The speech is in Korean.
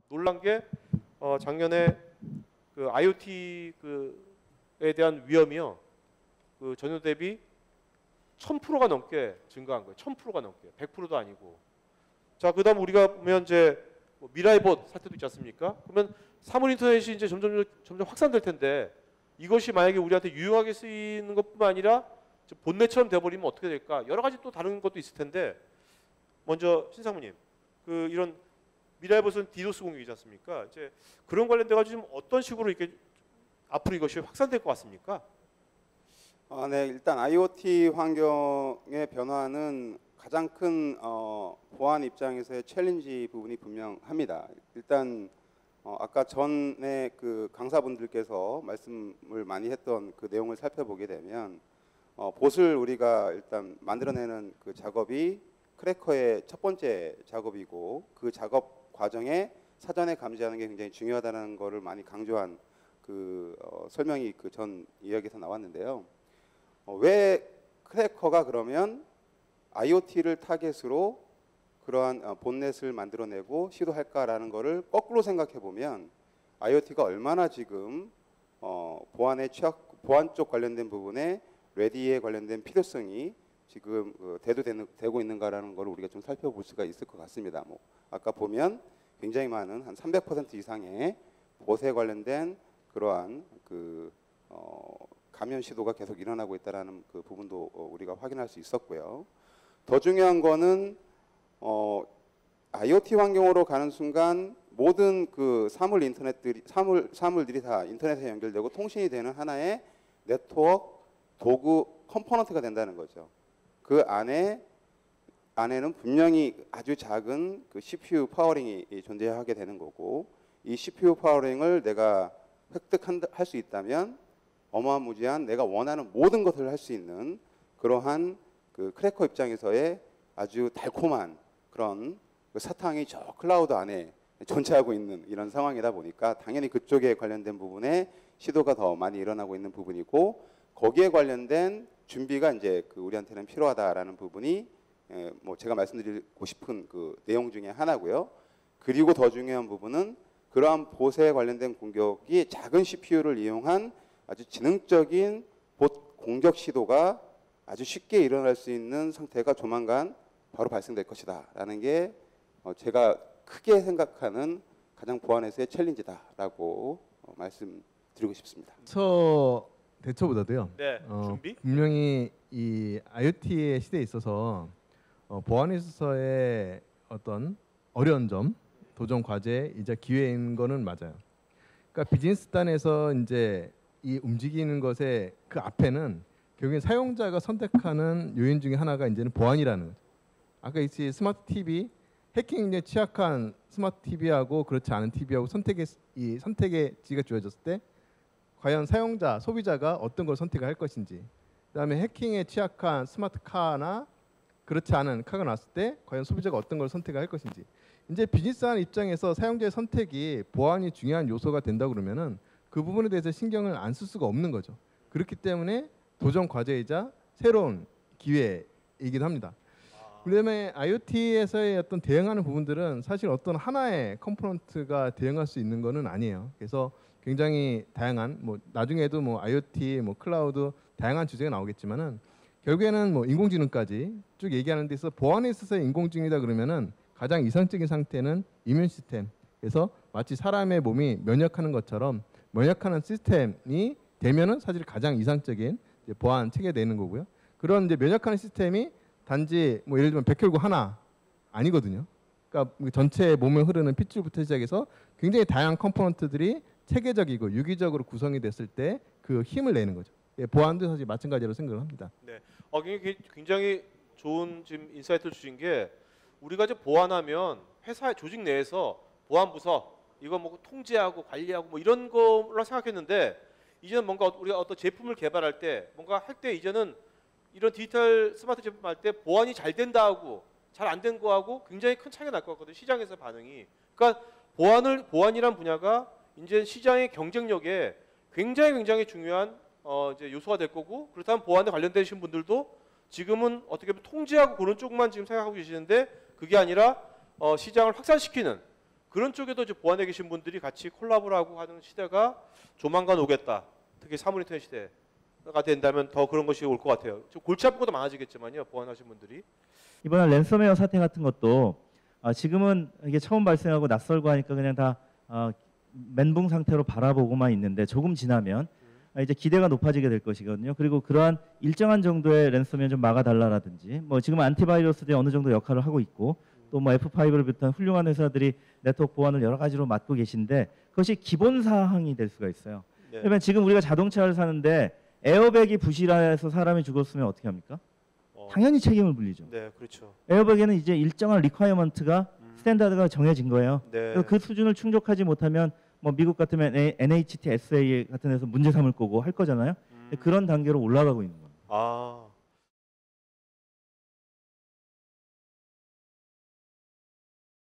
놀란 게 작년에 그 IoT 에 대한 위험이요. 그 전년 대비 1000%가 넘게 증가한 거예요. 1000%가 넘게. 100%도 아니고. 자, 그다음 우리가 보면 이제 뭐 미라이봇 사태도 있지 않습니까? 그러면 사물 인터넷이 이제 점점 확산될 텐데 이것이 만약에 우리한테 유용하게 쓰이는 것뿐만 아니라 본넷처럼 돼버리면 어떻게 될까? 여러 가지 또 다른 것도 있을 텐데 먼저 신상무님, 그 이런 미라이봇은 디도스 공격이지 않습니까? 이제 그런 관련돼 가지고 좀 어떤 식으로 이렇게 앞으로 이것이 확산될 것 같습니까? 네, 일단 IoT 환경의 변화는 가장 큰 보안 입장에서의 챌린지 부분이 분명합니다. 일단 아까 전에 그 강사분들께서 말씀을 많이 했던 그 내용을 살펴보게 되면 봇을 우리가 일단 만들어내는 그 작업이 크래커의 첫 번째 작업이고 그 작업 과정에 사전에 감지하는 게 굉장히 중요하다는 것을 많이 강조한 그 설명이 그 전 이야기에서 나왔는데요. 왜 크래커가 그러면 IoT를 타겟으로 그러한 본넷을 만들어내고 시도할까라는 것을 거꾸로 생각해 보면 IoT가 얼마나 지금 보안 쪽 관련된 부분에 레디에 관련된 필요성이 지금 대두되고 있는가라는 걸 우리가 좀 살펴볼 수가 있을 것 같습니다. 뭐 아까 보면 굉장히 많은 한 300% 이상의 봇에 관련된 그러한 그 감염 시도가 계속 일어나고 있다라는 그 부분도 우리가 확인할 수 있었고요. 더 중요한 거는 IoT 환경으로 가는 순간 모든 그 사물들이 다 인터넷에 연결되고 통신이 되는 하나의 네트워크 도구 컴포넌트가 된다는 거죠. 그 안에는 분명히 아주 작은 그 CPU 파워링이 존재하게 되는 거고 이 CPU 파워링을 내가 획득할 수 있다면 어마무지한 내가 원하는 모든 것을 할 수 있는 그러한 그 크래커 입장에서의 아주 달콤한 그런 그 사탕이 저 클라우드 안에 존재하고 있는 이런 상황이다 보니까 당연히 그쪽에 관련된 부분에 시도가 더 많이 일어나고 있는 부분이고 거기에 관련된 준비가 이제 그 우리한테는 필요하다라는 부분이 뭐 제가 말씀드리고 싶은 그 내용 중에 하나고요. 그리고 더 중요한 부분은 그러한 봇에 관련된 공격이 작은 CPU를 이용한 아주 지능적인 봇 공격 시도가 아주 쉽게 일어날 수 있는 상태가 조만간 바로 발생될 것이다라는 게 제가 크게 생각하는 가장 보안에서의 챌린지다라고 말씀드리고 싶습니다. 대처보다도요. 네, 준비? 분명히 이 IoT의 시대에 있어서 보안에 있어서의 어떤 어려운 점, 도전 과제이자 기회인 거는 맞아요. 그러니까 비즈니스 단에서 이제 이 움직이는 것의 그 앞에는 결국엔 사용자가 선택하는 요인 중에 하나가 이제는 보안이라는 거죠. 아까 이 스마트 TV, 해킹에 취약한 스마트 TV하고 그렇지 않은 TV하고 선택의 지가 주어졌을 때 과연 사용자, 소비자가 어떤 걸 선택할 것인지, 그다음에 해킹에 취약한 스마트 카나 그렇지 않은 카가 나왔을 때 과연 소비자가 어떤 걸 선택할 것인지. 이제 비즈니스하는 입장에서 사용자의 선택이 보안이 중요한 요소가 된다 그러면은 그 부분에 대해서 신경을 안 쓸 수가 없는 거죠. 그렇기 때문에 도전 과제이자 새로운 기회이기도 합니다. 그다음에 IoT에서의 어떤 대응하는 부분들은 사실 어떤 하나의 컴포넌트가 대응할 수 있는 거는 아니에요. 그래서 굉장히 다양한 뭐 나중에도 뭐 IoT, 뭐 클라우드 다양한 주제가 나오겠지만은 결국에는 뭐 인공지능까지 쭉 얘기하는 데 있어서 보안에 있어서의 인공지능이다 그러면은 가장 이상적인 상태는 이뮤 시스템. 그래서 마치 사람의 몸이 면역하는 것처럼 면역하는 시스템이 되면은 사실 가장 이상적인 이제 보안 체계가 되는 거고요. 그런 이제 면역하는 시스템이 단지 뭐 예를 들면 백혈구 하나 아니거든요. 그러니까 전체 몸에 흐르는 핏줄부터 시작해서 굉장히 다양한 컴포넌트들이 체계적이고 유기적으로 구성이 됐을 때 그 힘을 내는 거죠. 예, 보안도 사실 마찬가지로 생각을 합니다. 네, 굉장히 좋은 지금 인사이트를 주신 게 우리가 이제 보안하면 회사 조직 내에서 보안부서 이거 뭐 통제하고 관리하고 뭐 이런 거라 생각했는데 이제는 뭔가 우리가 어떤 제품을 개발할 때 뭔가 할 때 이제는 이런 디지털 스마트 제품 할 때 보안이 잘 된다 하고 잘 안 된 거하고 굉장히 큰 차이가 날 것 같거든요. 시장에서 반응이. 그러니까 보안이란 분야가 이제 시장의 경쟁력에 굉장히 중요한 이제 요소가 될 거고 그렇다면 보안에 관련되신 분들도 지금은 어떻게 보면 통제하고 그런 쪽만 지금 생각하고 계시는데 그게 아니라 시장을 확산시키는 그런 쪽에도 이제 보안에 계신 분들이 같이 콜라보를 하고 하는 시대가 조만간 오겠다. 특히 사물 인터넷 시대가 된다면 더 그런 것이 올 것 같아요. 좀 골치 아픈 것도 많아지겠지만요. 보안하신 분들이. 이번에 랜섬웨어 사태 같은 것도 지금은 이게 처음 발생하고 낯설고 하니까 그냥 다 멘붕 상태로 바라보고만 있는데 조금 지나면 이제 기대가 높아지게 될 것이거든요. 그리고 그러한 일정한 정도의 랜섬웨어 좀 막아달라라든지 뭐 지금 안티바이러스들이 어느 정도 역할을 하고 있고 또 뭐 F5를 비롯한 훌륭한 회사들이 네트워크 보안을 여러 가지로 맡고 계신데 그것이 기본 사항이 될 수가 있어요. 네. 그러면 지금 우리가 자동차를 사는데 에어백이 부실해서 사람이 죽었으면 어떻게 합니까? 당연히 책임을 물리죠. 네, 그렇죠. 에어백에는 이제 일정한 리ኳ이어먼트가 스탠다드가 정해진 거예요. 네. 그래서 그 수준을 충족하지 못하면 뭐 미국 같으면 NHTSA 같은 데서 문제 삼을 거고 할 거잖아요. 그런 단계로 올라가고 있는 겁니다. 아,